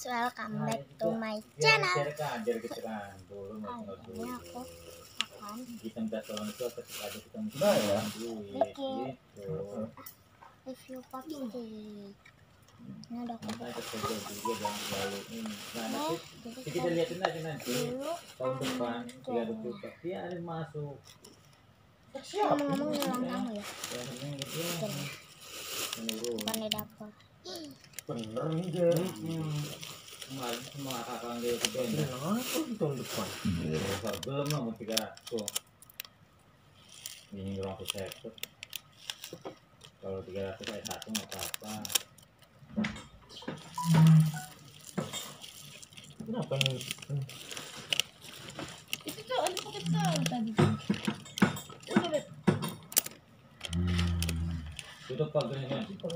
welcome back to my channel. Ajar gitu kan dulu Ini aku akan kita minta tolong itu apa sih ada kita minta ya bikin gitu review popstick. Ini udah aku kita kerja juga jangan selalu ini nah nanti jadi kita lihatin aja nanti dulu tahun depan 3 juta dia ada masuk ngomong-ngomong ngilang kamu ya yang penting gitu ya menurut bukan di dapur. bener nih dia kemarin semua kakak dia itu benda apa di tahun depan besar belum lah mau 300 ini orang aku sekut kalau 300 saya satu nggak apa-apa kenapa ini Itu tuh ada pakai tahu tadi tuh. Coba lihat. tutup pagernya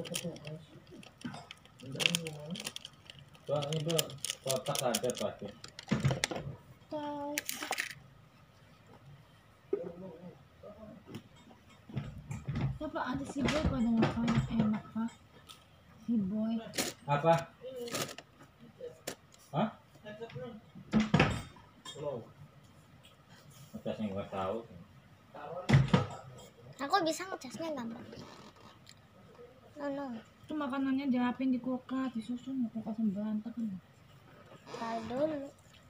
Bang, ini bang, kotak ada pakai Tahu. Apa ada si boy pada ngapain enak kah? Si boy. apa? Hah? Atasnya nggak tahu. Aku bisa ngecasnya gampang. No. Itu makanannya dirapin di kulkas, disusun di kulkas yang berantakan. Taruh dulu.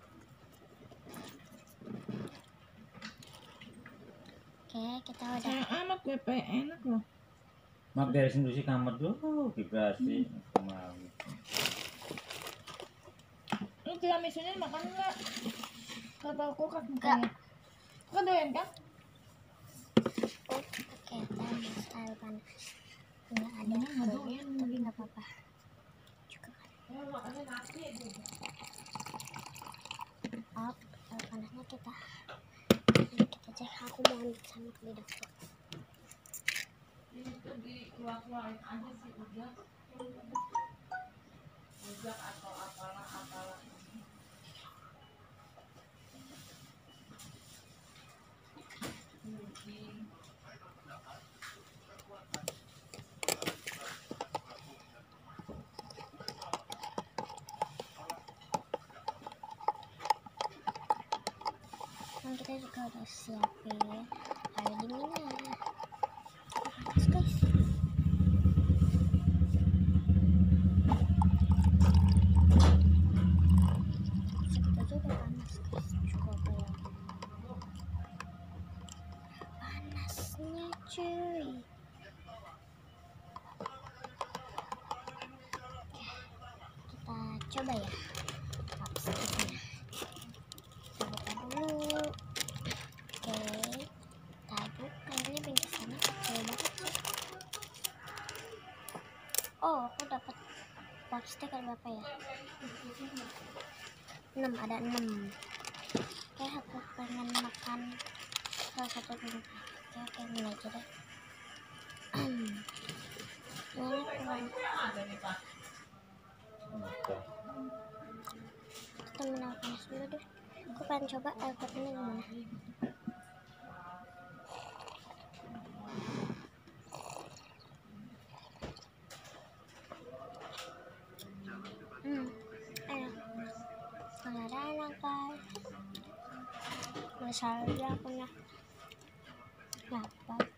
Oke, kita udah. Sayang amat PP enak loh. Mak beresin dulu sih kamar dulu, vibrasi kemarin. Lu tiramisunya makan nggak? Kata kulkas makanya. Kau doyan kan? Oh, pakai air panas. Nggak ada Nggak tuh, doyan, tapi nggak apa-apa. Juga kan. Up, air panasnya kita cek. Aku mau ambil sama di dapur. Itu dikeluar-keluarin aja sih udah. Udah atau apalah. Kan kita juga udah siapin air dinginnya. Panas guys. Segitu aja udah panas guys. Cukup ya. Panasnya cuy. Kita coba ya. Popsticknya. Kita buka dulu. Oke, tadi kayaknya bingkisannya kecil banget sih. Oh, aku dapat popstick ada berapa ya? 6, ada 6. Oke, aku pengen makan salah satu dulu. Oke, ini aja deh. Ini kurang. Kita minum panas dulu deh. Aku pengen coba air putihnya gimana. Enak. Ada enak guys. Misalnya punya lapar.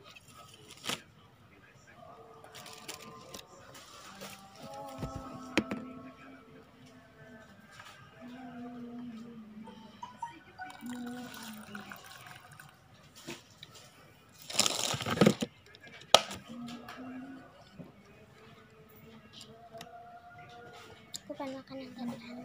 Aku pengen makan yang gantian.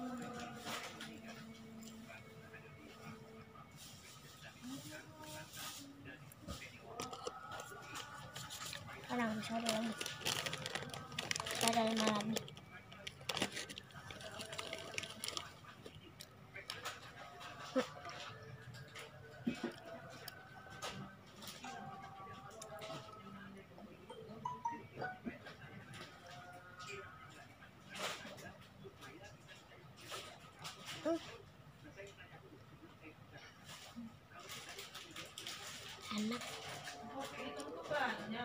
Tenang, bisa ada lagi. Bisa ada 5 lagi. Enak.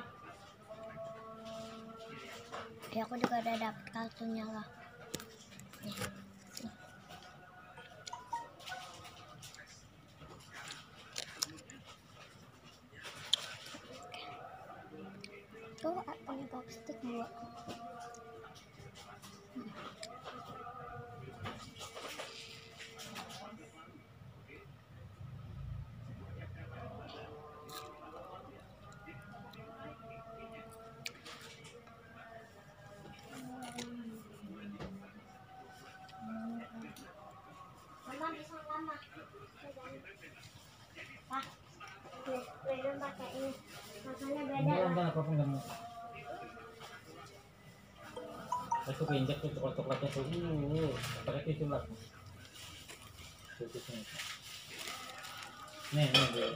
Ya aku juga udah dapet kartunya lah. Tuh punya popstick 2. Mama bisa lama. Pak, belum pakai ini. Makanya beda. Enggak apa pun kamu. Aku pinjak tuh coklat-coklatnya tuh. Pakai tisu lah. Tutusnya. Nih, nih.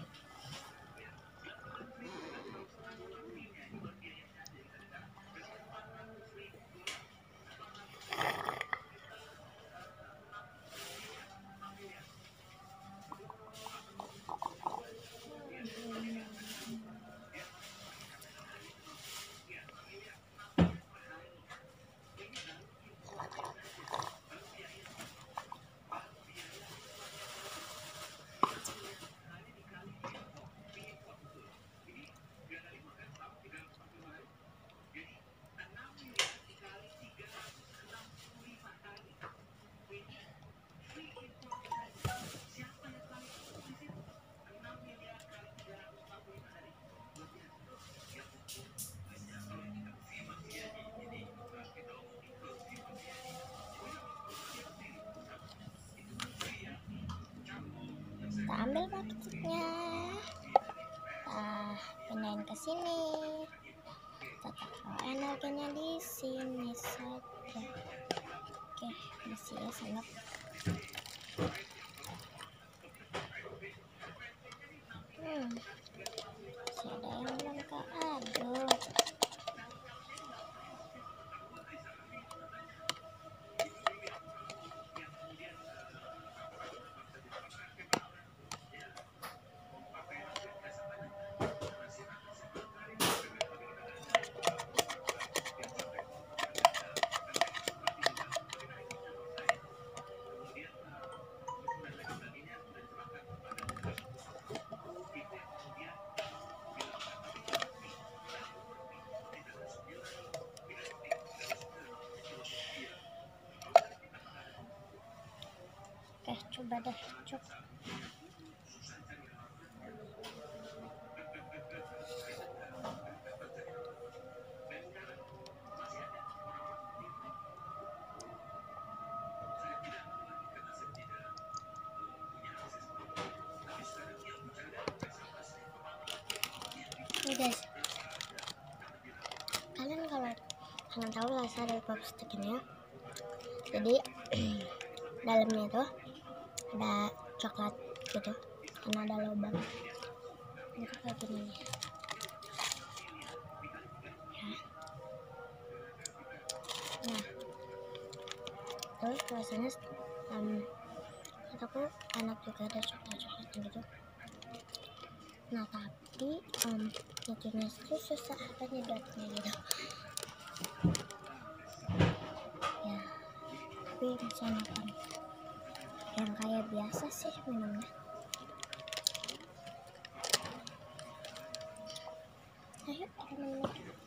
Kita ambil paketnya, kita pindahin ke sini, kita taruh energinya di sini saja. Oke, masih ya sendok. Masih ada yang belum keaduk. Oke, coba deh, coba. Nih guys, kalian kalau kalian tahu rasa dari popstick ini ya, jadi dalamnya itu ada coklat gitu karena ada lubang itu kayak gini nih ya. Nah terus rasanya aku enak juga, ada coklat-coklatnya gitu. Nah tapi nyedotnya itu susah, apa nyedotnya gitu ya, tapi bisa makan yang kayak biasa sih minumnya. Ayo kita minum.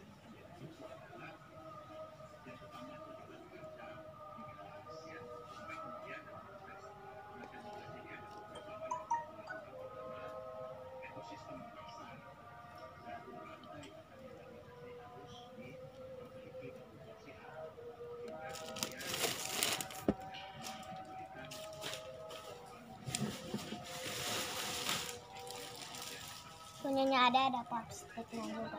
Punyanya ada popsticknya juga.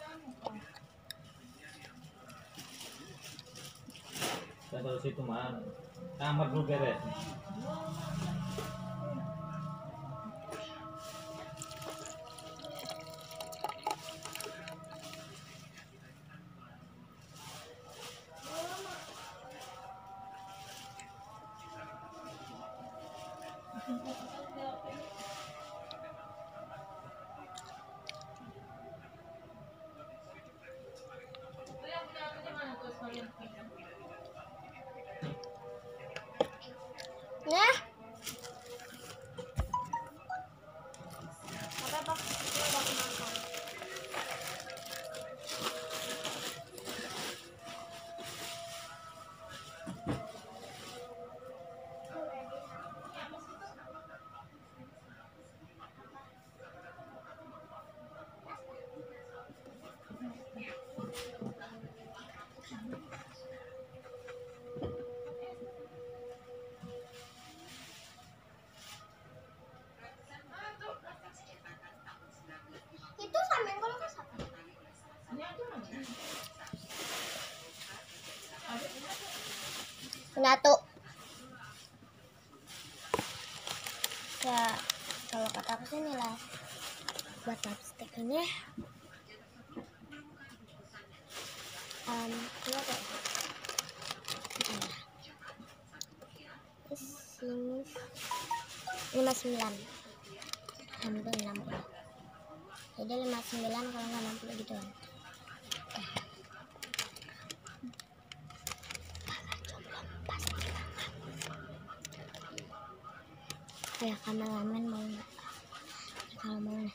Saya taruh situ mah. Kamar dulu beres. Nah, Apa ini udah kemakan. itu sambil kalau ke siapa? Satu. Ya, kalau kata aku sih nilai buat lipstick ini ini apa ya? Sini 59 hampir 60, jadi 59 kalau nggak 60 gitu kan. Ya kameramen mau nggak? Kalau mau nih.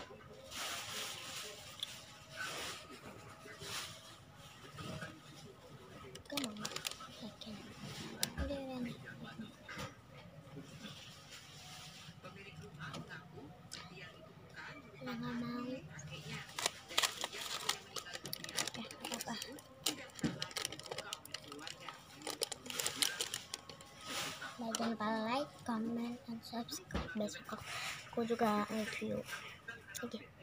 Gak mau. Yakin. Udah nih. Udah nggak mau. Apa? Jangan lupa like, comment, dan subscribe. Besok aku juga review. Oke.